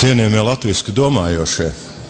Cienījamie latviski domājošie,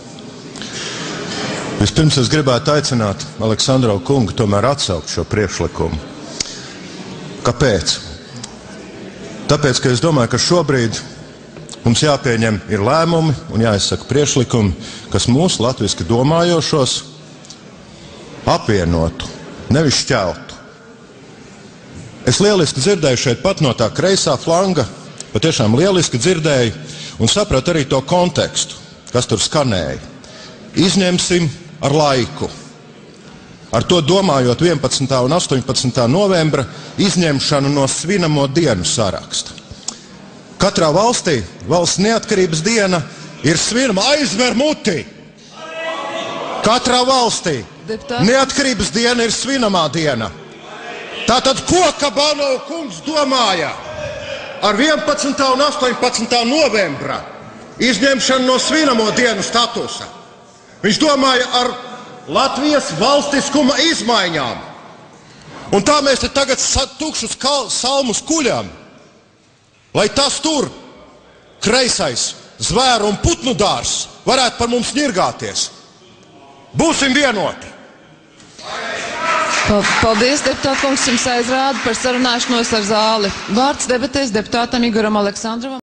vispirms es gribētu aicināt Aleksandrovu kungu tomēr atsaukt šo priekšlikumu. Kāpēc? Tāpēc, ka es domāju, ka šobrīd mums jāpieņem ir lēmumi un jāizsaka priekšlikumi, kas mūsu latviski domājošos apvienotu, nevis šķeltu. Es lieliski dzirdēju šeit pat no tā kreisā flanga, patiešām lieliski dzirdēju un sapratu arī to kontekstu, kas tur skanēja. Izņemsim ar laiku. Ar to domājot 11. un 18. novembra izņemšanu no svinamo dienu saraksta. Katrā valstī valsts neatkarības diena ir svinama, aizver muti. Katrā valstī neatkarības diena ir svinamā diena. Tātad ko Kabano kungs domāja ar 11. un 18. novembra izņemšanu no svinamo dienu statusa? Viņš domāja ar Latvijas valstiskuma izmaiņām. Un tā mēs te tagad tukšus salmus kuļam, lai tas tur, kreisais, zvēru un putnu dārs, varētu par mums ņirgāties. Būsim vienoti! Paldies, deputāta kungs, jums aizrāda par sarunāšanos ar zāli. Vārds debatēs deputātam Igoram Aleksandrovam.